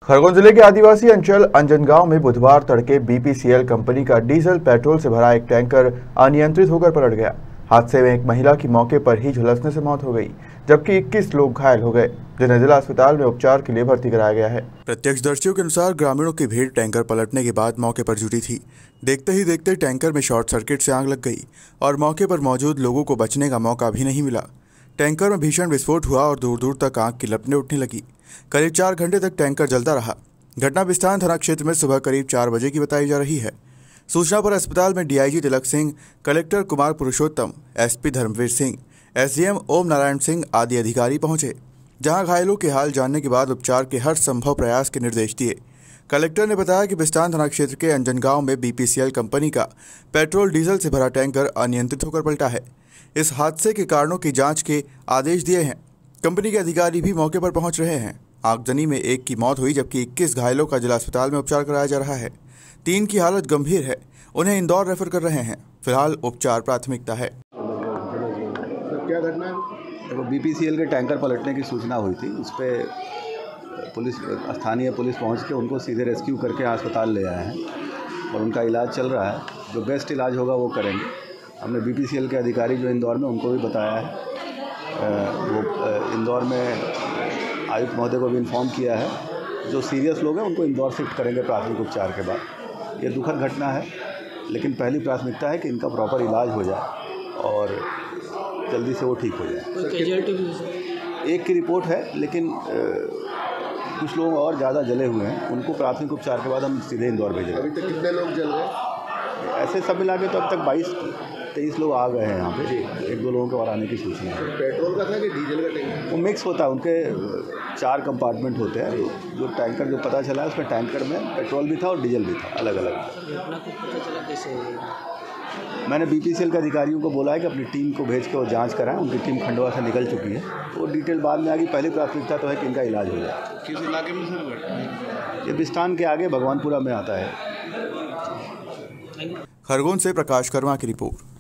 खरगोन जिले के आदिवासी अंचल अंजनगांव में बुधवार तड़के बीपीसीएल कंपनी का डीजल पेट्रोल से भरा एक टैंकर अनियंत्रित होकर पलट गया। हादसे में एक महिला की मौके पर ही झुलसने से मौत हो गई, जबकि 21 लोग घायल हो गए, जिन्हें जिला अस्पताल में उपचार के लिए भर्ती कराया गया है। प्रत्यक्षदर्शियों के अनुसार ग्रामीणों की भीड़ टैंकर पलटने के बाद मौके पर जुटी थी। देखते ही देखते टैंकर में शॉर्ट सर्किट से आग लग गई और मौके पर मौजूद लोगों को बचने का मौका भी नहीं मिला। टैंकर में भीषण विस्फोट हुआ और दूर दूर तक आग की लपटें उठने लगी। करीब 4 घंटे तक टैंकर जलता रहा। घटना बिस्तान थाना क्षेत्र में सुबह करीब 4 बजे की बताई जा रही है। सूचना पर अस्पताल में DIG Tilak Singh, collector Kumar Purushottam, SP Dharmveer Singh, SDM Om Narayan Singh आदि अधिकारी पहुंचे, जहां घायलों के हाल जानने के बाद उपचार के हर संभव प्रयास के निर्देश दिए। कलेक्टर ने बताया कि बिस्तान थाना क्षेत्र के अंजनगांव में बीपीसीएल कंपनी का पेट्रोल डीजल से भरा टैंकर अनियंत्रित होकर पलटा है। इस हादसे के कारणों की जांच के आदेश दिए हैं। कंपनी के अधिकारी भी मौके पर पहुंच रहे हैं। आगजनी में 1 की मौत हुई, जबकि 21 घायलों का जिला अस्पताल में उपचार कराया जा रहा है। 3 की हालत गंभीर है, उन्हें इंदौर रेफर कर रहे हैं। फिलहाल उपचार प्राथमिकता है। क्या घटना है? बीपीसीएल के टैंकर पलटने की सूचना हुई थी। उस पर स्थानीय पुलिस पहुंच के उनको सीधे रेस्क्यू करके अस्पताल ले आए हैं और उनका इलाज चल रहा है। जो बेस्ट इलाज होगा वो करेंगे। हमने बीपीसीएल के अधिकारी जो इंदौर में, उनको भी बताया है। वो इंदौर में आयुक्त महोदय को भी इन्फॉर्म किया है। जो सीरियस लोग हैं उनको इंदौर शिफ्ट करेंगे प्राथमिक उपचार के बाद। ये दुखद घटना है, लेकिन पहली प्राथमिकता है कि इनका प्रॉपर इलाज हो जाए और जल्दी से वो ठीक हो जाए। 1 की रिपोर्ट है, लेकिन कुछ लोग और ज़्यादा जले हुए हैं। उनको प्राथमिक उपचार के बाद हम सीधे इंदौर भेजेंगे। अभी तक कितने लोग जल रहे? ऐसे सब मिला के तो अब तक 22-23 लोग आ गए हैं यहाँ पे। 1-2 लोगों के और आने की सूचना है। पेट्रोल का था कि डीजल का टैंकर? वो मिक्स होता है। उनके 4 कंपार्टमेंट होते हैं। जो टैंकर जो पता चला है, उसमें टैंकर में पेट्रोल भी था और डीजल भी था, अलग अलग। घटना कुछ पता चला कैसे? मैंने बीपीसीएल के अधिकारियों को बोला है कि अपनी टीम को भेज के वो जांच कराएं। उनकी टीम खंडवा से निकल चुकी है। वो डिटेल बाद में आएगी। पहली प्राथमिकता तो है कि इनका इलाज हो जाए। किस इलाके में सर घटना? ये बिस्तान के आगे भगवानपुरा में आता है। खरगोन से प्रकाश कर्मा की रिपोर्ट।